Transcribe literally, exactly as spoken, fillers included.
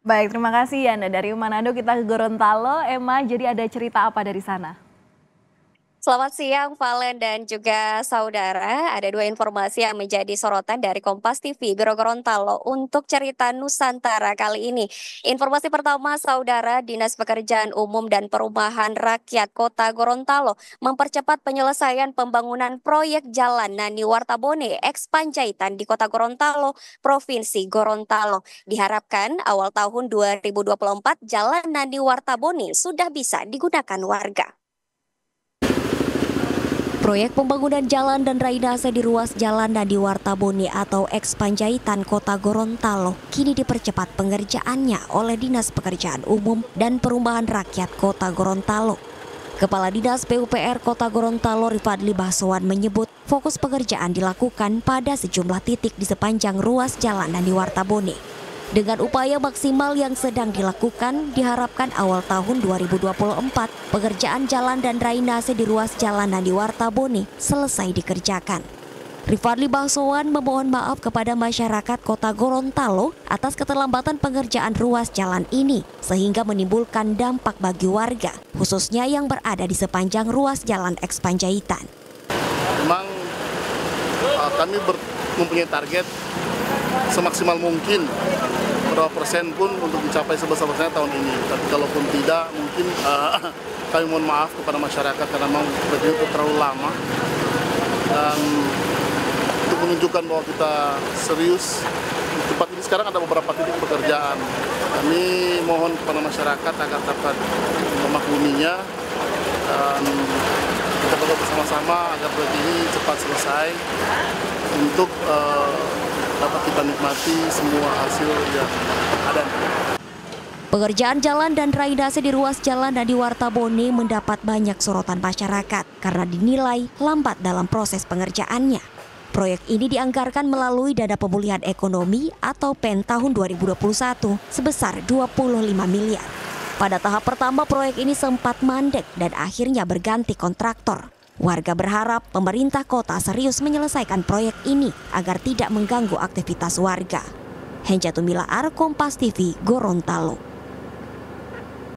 Baik, terima kasih Yana. Dari Manado kita ke Gorontalo. Emma, jadi ada cerita apa dari sana? Selamat siang, Valen dan juga saudara. Ada dua informasi yang menjadi sorotan dari Kompas T V Gorontalo untuk cerita Nusantara kali ini. Informasi pertama, saudara, Dinas Pekerjaan Umum dan Perumahan Rakyat Kota Gorontalo mempercepat penyelesaian pembangunan proyek Jalan Nani Wartabone eks Panjaitan di Kota Gorontalo, Provinsi Gorontalo. Diharapkan awal tahun dua ribu dua puluh empat Jalan Nani Wartabone sudah bisa digunakan warga. Proyek pembangunan jalan dan drainase di ruas jalan Nadi Wartabone atau eks Panjaitan Kota Gorontalo kini dipercepat pengerjaannya oleh Dinas Pekerjaan Umum dan Perumahan Rakyat Kota Gorontalo. Kepala Dinas P U P R Kota Gorontalo Rifadli Bahsowan menyebut fokus pengerjaan dilakukan pada sejumlah titik di sepanjang ruas jalan Nadi Wartabone. Dengan upaya maksimal yang sedang dilakukan, diharapkan awal tahun dua ribu dua puluh empat pekerjaan jalan dan drainase di ruas jalan Nadi Wartabone selesai dikerjakan. Rifadli Bahsowan memohon maaf kepada masyarakat Kota Gorontalo atas keterlambatan pengerjaan ruas jalan ini sehingga menimbulkan dampak bagi warga, khususnya yang berada di sepanjang ruas jalan eks Panjaitan. Memang uh, kami ber, mempunyai target semaksimal mungkin berapa persen pun untuk mencapai sebesar-besarnya tahun ini. Tapi kalaupun tidak, mungkin uh, kami mohon maaf kepada masyarakat karena memang proyek itu terlalu lama. Dan untuk menunjukkan bahwa kita serius, di tempat ini sekarang ada beberapa titik pekerjaan. Kami mohon kepada masyarakat agar dapat memakluminya dan kita berdoa bersama-sama agar proyek ini cepat selesai untuk uh, dapat kita nikmati semua hasil yang ada. Pengerjaan jalan dan drainase di ruas jalan Nadi Wartabone mendapat banyak sorotan masyarakat karena dinilai lambat dalam proses pengerjaannya. Proyek ini dianggarkan melalui Dana Pemulihan Ekonomi atau P E N tahun dua ribu dua puluh satu sebesar dua puluh lima miliar. Pada tahap pertama proyek ini sempat mandek dan akhirnya berganti kontraktor. Warga berharap pemerintah kota serius menyelesaikan proyek ini agar tidak mengganggu aktivitas warga. Henja Tumilaar, Kompas T V, Gorontalo.